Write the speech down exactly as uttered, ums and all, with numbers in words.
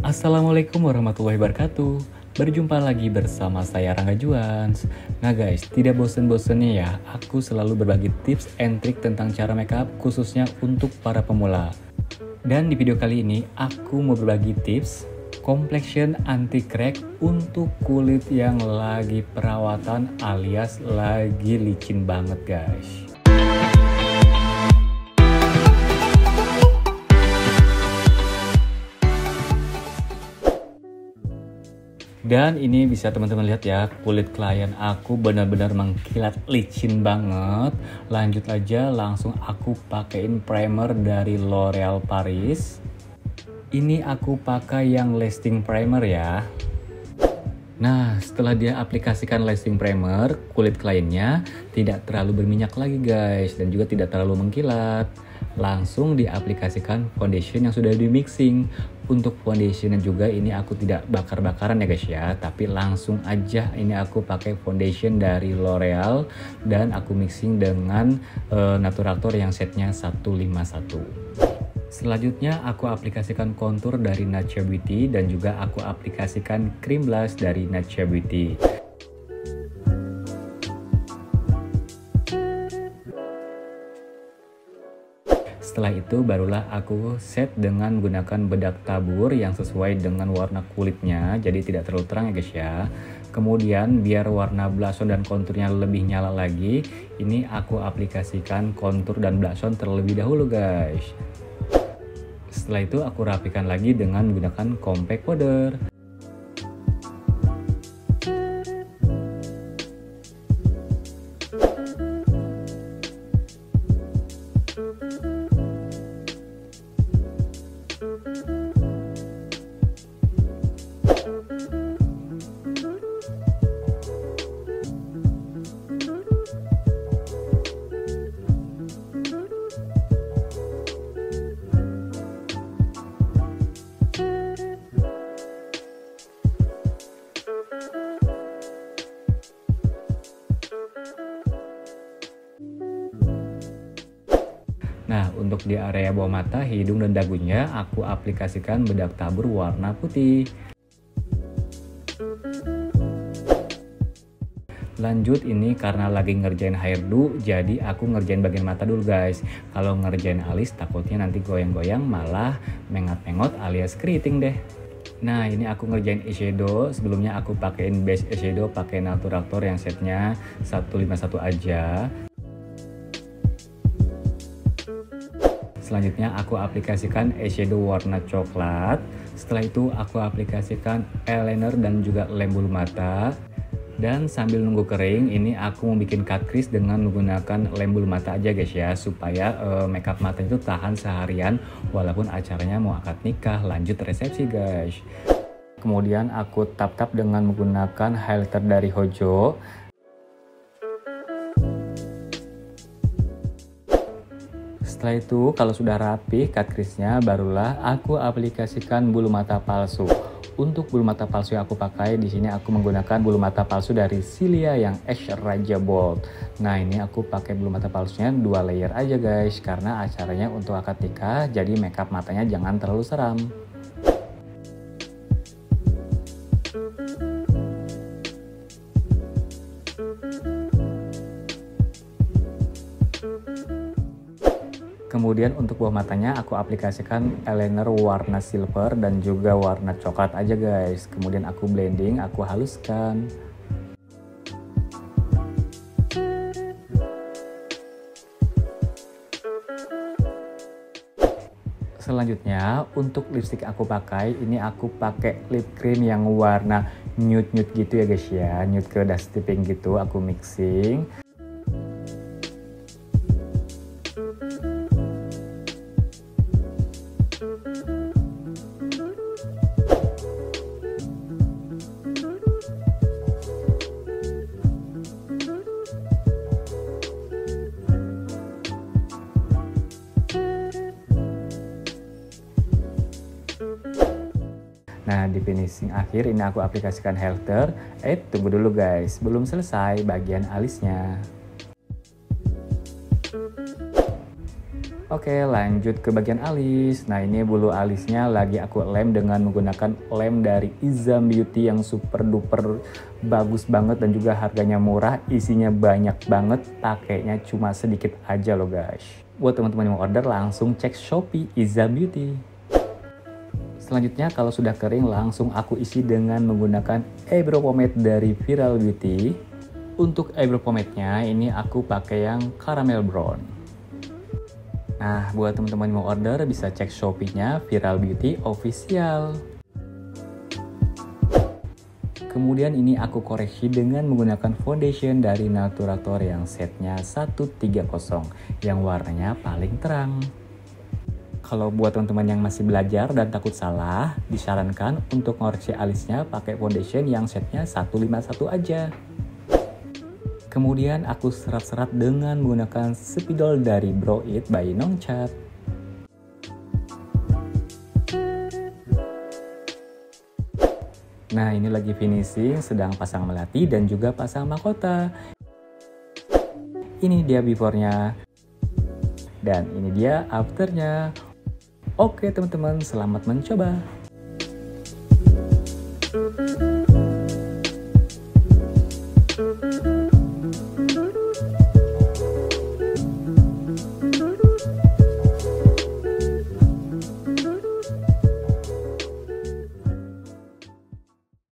Assalamualaikum warahmatullahi wabarakatuh. Berjumpa lagi bersama saya Rangga Juans. Nah guys, tidak bosen-bosennya ya, aku selalu berbagi tips and trik tentang cara makeup khususnya untuk para pemula. Dan di video kali ini aku mau berbagi tips complexion anti crack untuk kulit yang lagi perawatan alias lagi licin banget guys. Dan ini bisa teman-teman lihat ya, kulit klien aku benar-benar mengkilat licin banget. Lanjut aja, langsung aku pakein primer dari L'Oreal Paris. Ini aku pakai yang lasting primer ya. Nah, setelah dia aplikasikan lasting primer, kulit kliennya tidak terlalu berminyak lagi guys, dan juga tidak terlalu mengkilat. Langsung diaplikasikan foundation yang sudah di mixing. Untuk foundationnya juga ini aku tidak bakar-bakaran ya guys ya, tapi langsung aja ini aku pakai foundation dari L'Oreal dan aku mixing dengan uh, Naturator yang setnya seratus lima puluh satu. Selanjutnya aku aplikasikan contour dari Natcha Beauty dan juga aku aplikasikan cream blush dari Natcha Beauty. Setelah itu barulah aku set dengan menggunakan bedak tabur yang sesuai dengan warna kulitnya, jadi tidak terlalu terang ya guys ya. Kemudian biar warna blush on dan konturnya lebih nyala lagi, ini aku aplikasikan kontur dan blush on terlebih dahulu guys. Setelah itu aku rapikan lagi dengan menggunakan compact powder. Nah, untuk di area bawah mata, hidung, dan dagunya aku aplikasikan bedak tabur warna putih. Lanjut, ini karena lagi ngerjain hairdo, jadi aku ngerjain bagian mata dulu guys. Kalau ngerjain alis takutnya nanti goyang-goyang malah mengat-mengot alias keriting deh. Nah, ini aku ngerjain eyeshadow. Sebelumnya aku pakein base eyeshadow pakai Naturator yang setnya seratus lima puluh satu aja. Selanjutnya aku aplikasikan eyeshadow warna coklat. Setelah itu aku aplikasikan eyeliner dan juga lem bulu mata. Dan sambil nunggu kering, ini aku mau bikin cut crease dengan menggunakan lem bulu mata aja guys ya, supaya uh, makeup mata itu tahan seharian walaupun acaranya mau akad nikah lanjut resepsi guys. Kemudian aku tap-tap dengan menggunakan highlighter dari Hojo. Setelah itu kalau sudah rapi cut crease-nya, barulah aku aplikasikan bulu mata palsu. Untuk bulu mata palsu yang aku pakai di sini aku menggunakan bulu mata palsu dari Cilia yang Ash Raja Bold. Nah, ini aku pakai bulu mata palsunya dua layer aja guys, karena acaranya untuk akad nikah, jadi makeup matanya jangan terlalu seram. Kemudian untuk bawah matanya aku aplikasikan eyeliner warna silver dan juga warna coklat aja guys. Kemudian aku blending, aku haluskan. Selanjutnya untuk lipstick aku pakai, ini aku pakai lip cream yang warna nude-nude gitu ya guys ya. Nude ke dusty pink gitu, aku mixing. Nah, di finishing akhir ini aku aplikasikan highlighter. Eh, tunggu dulu guys, belum selesai bagian alisnya. Oke, lanjut ke bagian alis. Nah, ini bulu alisnya lagi aku lem dengan menggunakan lem dari Izam Beauty yang super duper bagus banget dan juga harganya murah, isinya banyak banget, pakainya cuma sedikit aja loh guys. Buat teman-teman yang mau order langsung cek Shopee Izam Beauty. Selanjutnya kalau sudah kering langsung aku isi dengan menggunakan eyebrow pomade dari Viral Beauty. Untuk eyebrow pomade-nya ini aku pakai yang caramel brown. Nah, buat teman-teman yang mau order bisa cek Shopee-nya Viral Beauty Official. Kemudian ini aku koreksi dengan menggunakan foundation dari Naturator yang setnya seratus tiga puluh yang warnanya paling terang. Kalau buat teman-teman yang masih belajar dan takut salah, disarankan untuk ngoreksi alisnya pakai foundation yang setnya seratus lima puluh satu aja. Kemudian aku serat-serat dengan menggunakan spidol dari Brow It by Nongchat. Nah, ini lagi finishing, sedang pasang melati dan juga pasang mahkota. Ini dia before-nya. Dan ini dia after-nya. Oke teman-teman, selamat mencoba.